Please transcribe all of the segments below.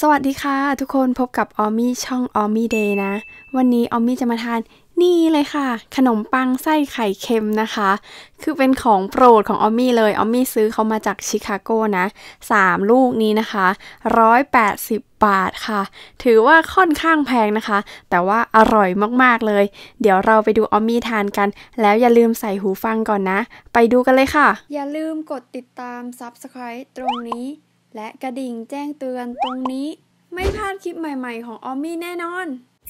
สวัสดีค่ะทุกคนพบกับออมมี่ช่อง AomyDay นะวันนี้ออมมี่จะมาทานนี่เลยค่ะขนมปังไส้ไข่เค็มนะคะคือเป็นของโปรดของออมมี่เลยออมมี่ซื้อเขามาจากชิคาโกนะ3ลูกนี้นะคะ180 บาทค่ะถือว่าค่อนข้างแพงนะคะแต่ว่าอร่อยมากๆเลยเดี๋ยวเราไปดูออมมี่ทานกันแล้วอย่าลืมใส่หูฟังก่อนนะไปดูกันเลยค่ะอย่าลืมกดติดตาม Subscribe ตรงนี้และกระดิ่งแจ้งเตือนตรงนี้ไม่พลาดคลิปใหม่ๆของออมมี่แน่นอน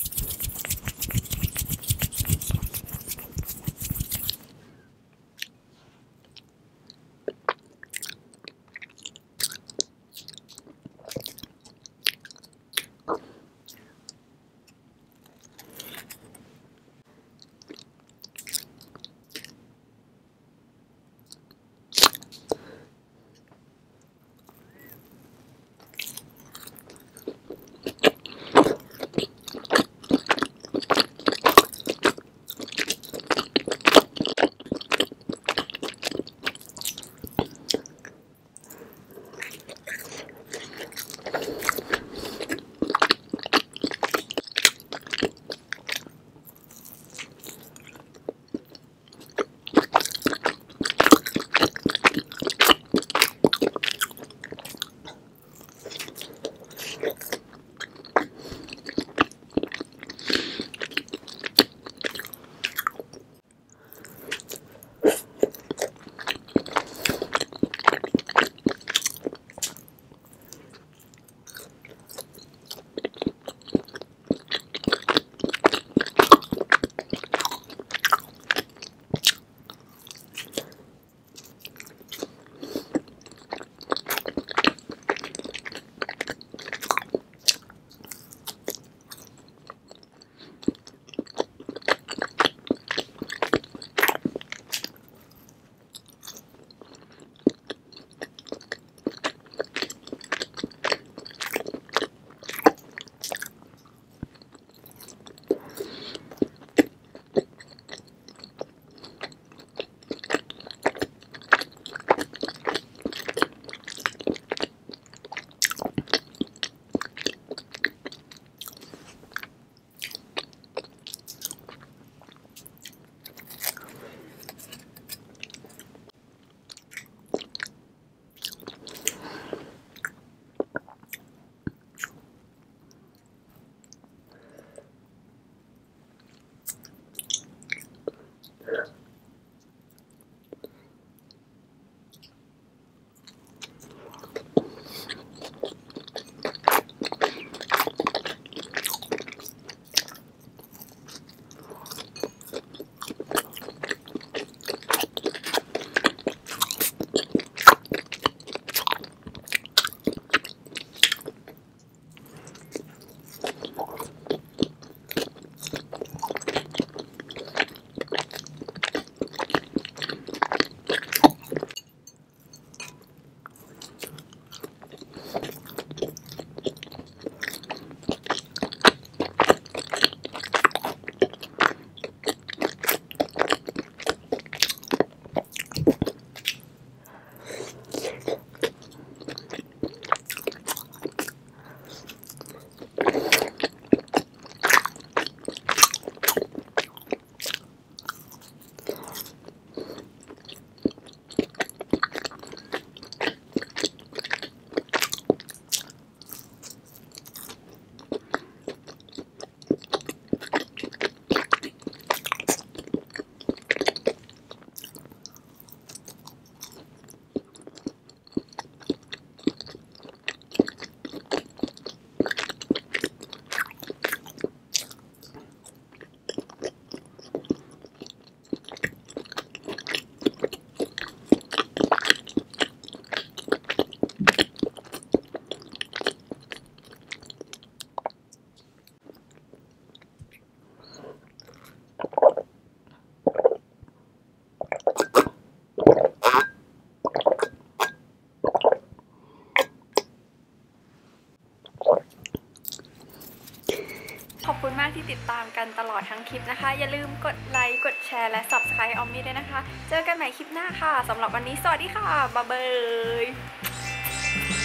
ขอบคุณมากที่ติดตามกันตลอดทั้งคลิปนะคะอย่าลืมกดไลค์กดแชร์และ Subscribe ออมมี่ด้วยนะคะเจอกันใหม่คลิปหน้าค่ะสำหรับวันนี้สวัสดีค่ะบ๊ายบาย